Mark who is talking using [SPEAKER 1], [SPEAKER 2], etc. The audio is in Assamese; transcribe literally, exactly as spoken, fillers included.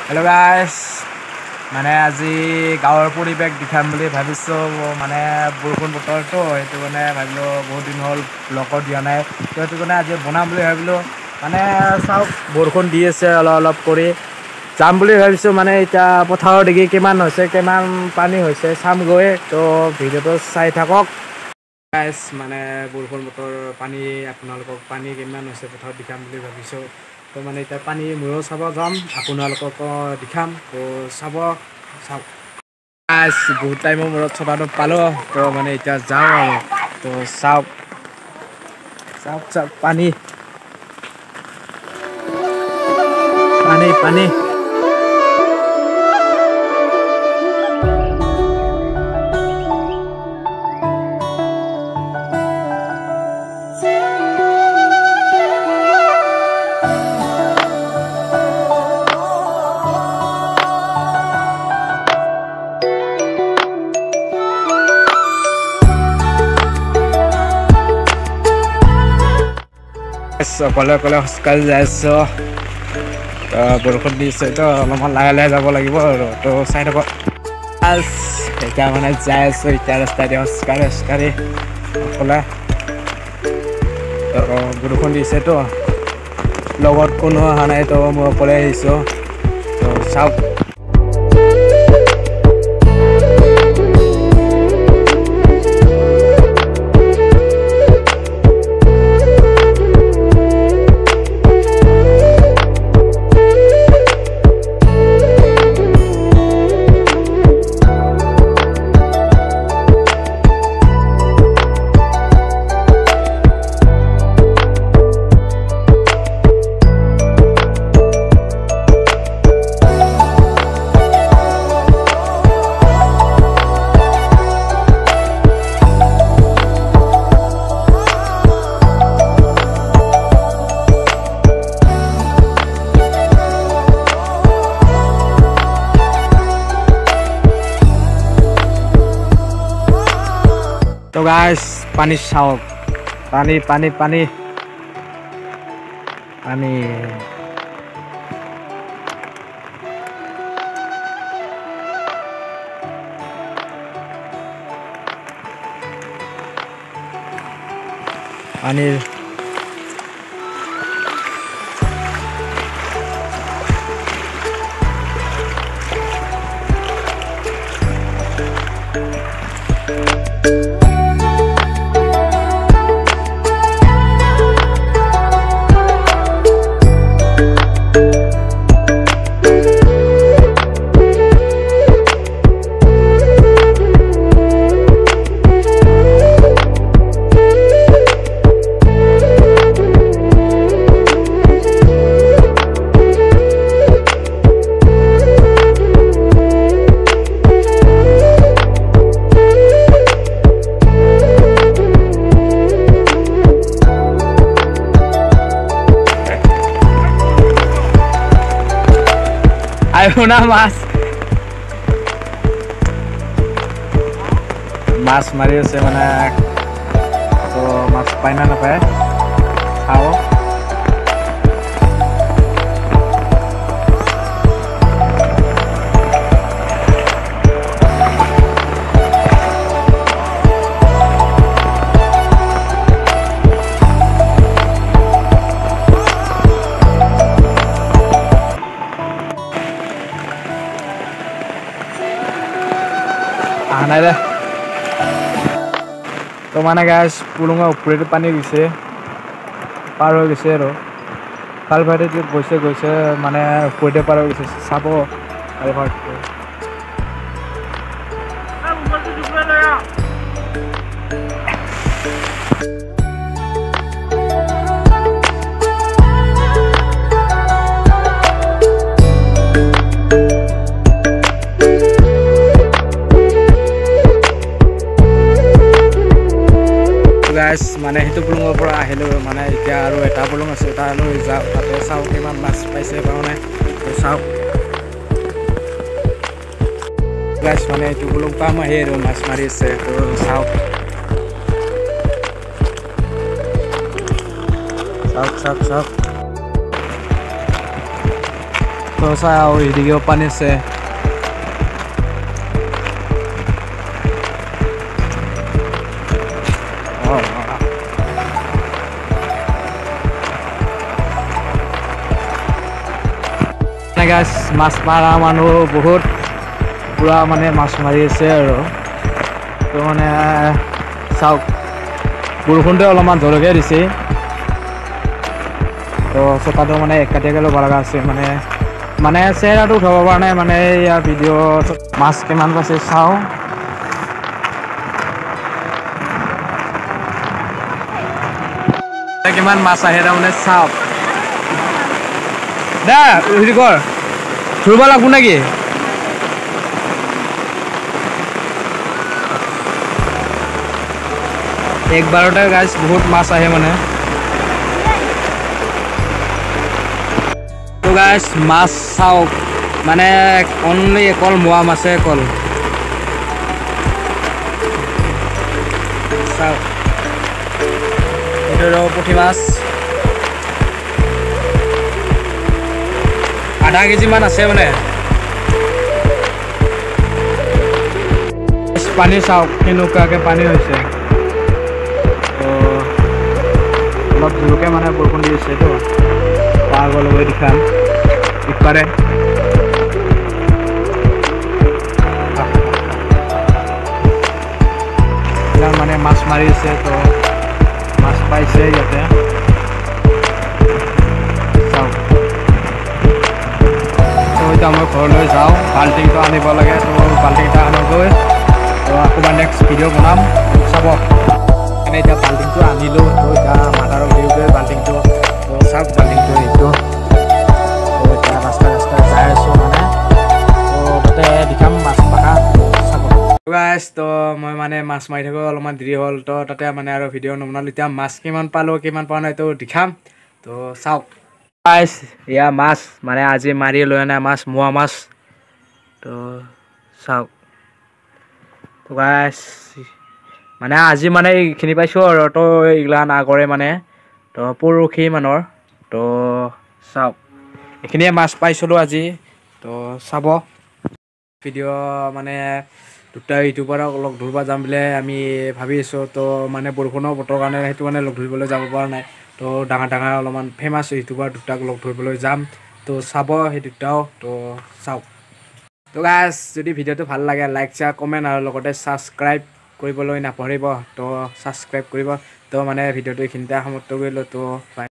[SPEAKER 1] Hello guys, মানে আজি গাঁৱৰ পৰিৱেশ দেখাম বুলি ভাবিছো মানে বৰষুণ বতৰটো সেইটো মানে ভাবিলো বহুত দিন হ'ল ব্লগত দিয়া নাই তো সেইটো কাৰণে আজি বনাম বুলি ভাবিলো মানে চাওক বৰষুণ দি আছে অলপ অলপ কৰি যাম বুলি ভাবিছো মানে এতিয়া পথাৰৰ দেখি কিমান হৈছে কিমান পানী হৈছে চাম গৈ তো ভিডিঅ'টো চাই থাকক গাইস মানে বৰষুণ বতৰ পানী আপোনালোকক পানী কিমান হৈছে পথাৰত দেখাম বুলি ভাবিছো তো মানে এতিয়া পানী ময়ো চাব যাম আপোনালোকক দেখাম তো চাব চাওক গাইস বহুত টাইমৰ মূৰত চলাটো পালো তো মানে এতিয়া যাওঁ আৰু তো চাওক চাওক চাওক পানী পানী পানী অকলে অকলে খোজকাঢ়ি যাই আছো বৰষুণ দিছে তো অলপমান লাহে লাহে যাব লাগিব আৰু তো চাই থাকক এতিয়া মানে যাই আছো এতিয়া ৰাস্তা দি খোজকাঢ়ি খোজকাঢ়ি অকলে বৰষুণ দিছে তো লগত কোনো অহা নাই তো মই অকলে আহিছো তো চাওক তো গাইস পানি চাওক পানি পানি পানি পানি পানির una más মাছ মাৰি আছে মানে তো মাছ পাই না নাপায় খাওঁ নাই দে তো মানে গাইছ পুলুঙা ওপৰেদি পানী গৈছে পাৰ হৈ গৈছে আৰু খাল ভাইটি গৈছে গৈছে মানে ওপৰেদি পাৰ হৈ গৈছে চাব খাল ভাইটি গাইছ মানে সেইটো পুলুঙৰ পৰা আহিলো মানে এতিয়া আৰু এটা পুলুং আছে তালৈ যাওঁ তাতে চাওঁ কিমান মাছ পাইছে পাওঁ নাই চাওক গাইছ মানে এইটো পুলুং পাম আহি আৰু মাছ মাৰি আছে তো চাওক চাওক চাওক চাওক তো চাও এদিকেও পানী আছে গাইছ মাছ মাৰা মানুহ বহুত পুৰা মানে মাছ মাৰি আছে আৰু তো মানে চাওক বৰষুণটো অলপমান জলকীয়া দিছে তো চকাটো মানে একাটিয়াকৈ ল'ব লগা আছে মানে মানে চেহেৰাটো উঠাব পৰা নাই মানে ইয়াৰ ভিডিঅ'ত মাছ কিমান পাইছে চাওঁ কিমান মাছ আহে তাৰমানে চাওক দা হেৰি কৰ ধৰিব লাগিব নেকি একবাৰতে গাইছ বহুত মাছ আহে মানে তো গাইছ মাছ চাওক মানে অনলি অকল মোৱা মাছে অকল চাওক এইটো পুঠি মাছ আধা কেজি মান আছে মানে পানী চাওক কেনেকুৱাকৈ পানী হৈছে তো অলপ জোৰকৈ মানে বৰষুণ দি আছে তো তাৰ আগলৈ দেখাম ইপাৰে মানে মাছ মাৰি আছে তো মাছ পাইছে ইয়াতে চাওক তো এতিয়া মই ঘৰলৈ যাওঁ বাল্টিংটো আনিব লাগে তো বাল্টিংটা আনগৈ তো আকৌ মই নেক্সট ভিডিঅ' বনাম চাব মানে এতিয়া বাল্টিংটো আনিলোঁ তো এতিয়া মাদাৰক দিওঁগৈ বাল্টিংটো তো চাওক বাল্টিংটো এইটো তো এতিয়া ৰাস্তা ৰাস্তা যাই আছোঁ মানে তো তাতে দেখাম মাছ মাৰা চাব গাইছ তো মই মানে মাছ মাৰি থাকোঁ অলপমান দেৰি হ'ল তো তাতে মানে আৰু ভিডিঅ' নবনালোঁ এতিয়া মাছ কিমান পালোঁ কিমান পোৱা নাই তো দেখাম তো চাওক গাইছ এয়া মাছ মানে আজি মাৰি লৈ অনা মাছ মোৱা মাছ তো চাওক তো গাইছ মানে আজি মানে এইখিনি পাইছোঁ আৰু তো এইগিলা নাগৰে মানে তো পৰহি মানৰ তো চাওক এইখিনিয়ে মাছ পাইছিলোঁ আজি তো চাব ভিডিঅ' মানে দুটা ইউটিউবাৰক লগ ধৰিব যাম বুলি আমি ভাবি আছোঁ তো মানে বৰষুণৰ বতৰ কাৰণে সেইটো মানে লগ ধৰিবলৈ যাব পৰা নাই তো ডাঙৰ ডাঙৰ অলপমান ফেমাছ ইউটিউবাৰ দুটাক লগ ধৰিবলৈ যাম তো চাব সেই দুটাও তো চাওক তো গাইছ যদি ভিডিঅ'টো ভাল লাগে লাইক শ্বেয়াৰ কমেণ্ট আৰু লগতে ছাবস্ক্ৰাইব কৰিবলৈ নাপাহৰিব তো ছাবস্ক্ৰাইব কৰিব তো মানে ভিডিঅ'টো এইখিনিতে সমাপ্ত কৰিলোঁ তো